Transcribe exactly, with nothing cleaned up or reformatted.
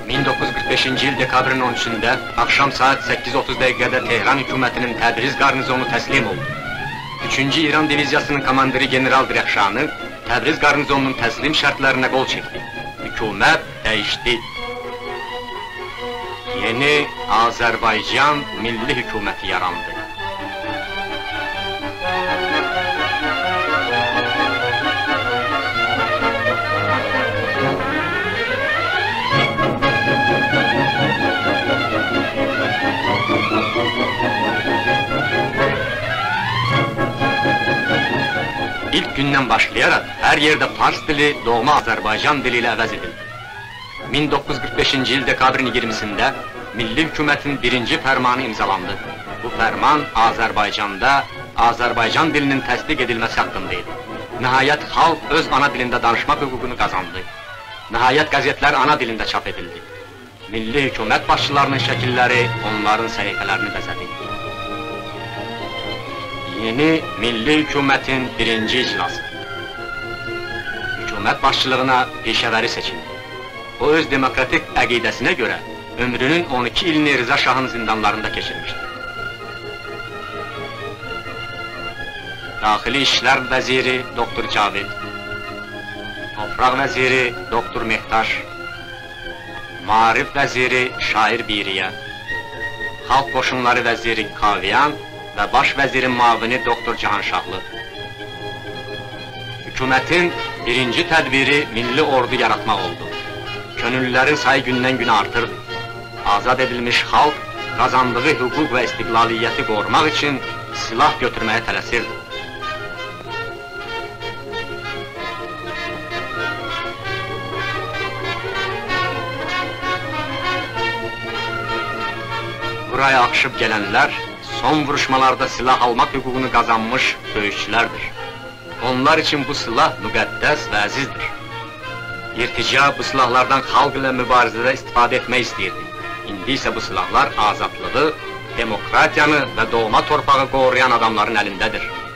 min doqquz yüz qırx beşinci il dekabrın on üçündə axşam saat səkkiz otuz dəqiqədə Tehran hökumətinin Təbriz qarnizonu təslim oldu. üçüncü İran diviziyasının komandiri General Dirəxşanı Təbriz qarnizonunun təslim şərtlərinə qol çəkdi. Hükümət dəyişdi. Yeni Azərbaycan Milli Hüküməti yarandı. İlk gündən başlayaraq hər yerdə Fars dili doğma Azərbaycan dili ilə əvəz edildi. min doqquz yüz qırx beşinci il dekabrın iyirmisində Milli Hükümətin birinci fərmanı imzalandı. Bu fərman Azərbaycanda Azərbaycan dilinin təsdiq edilməsi haqqında idi. Nəhayət xalq öz ana dilində danışmaq hüququnu qazandı. Nəhayət qəzetlər ana dilində çap edildi. Milli Hükümət başçılarının şəkilləri onların səhifələrini bəzədi. Yeni Milli Hükümətin birinci iclası. Hükümət başçılığına peşəvəri seçildi. O öz demokratik əqidəsinə görə ömrünün on iki ilini Rıza Şahın zindanlarında keçirmişdi. Daxili İşlər Vəziri Doktor Cavid, Topraq Vəziri Doktor Mehtaş, Maarif Vəziri Şair Biriyə, Xalq Qoşunları Vəziri Kaviyan və Baş Vəzirin mavini Doktor Cahanşahlı. Hükümətin birinci tədbiri milli ordu yaratmaq oldu. Könüllülərin sayı gündən-günə artırdı. Azad edilmiş xalq, qazandığı hüquq və istiqlaliyyəti qorumaq üçün silah götürməyə tələsirdi. Buraya axışıb gələnlər, son vuruşmalarda silah almaq hüququnu qazanmış döyüşçülərdir. Onlar üçün bu silah müqəddəs və əzizdir. İrtica bu silahlardan xalq ilə mübarizədə istifadə etmək istəyirdi. İndi isə bu silahlar azadlığı, demokratiyanı və doğma torpağı qoruyan adamların əlindədir.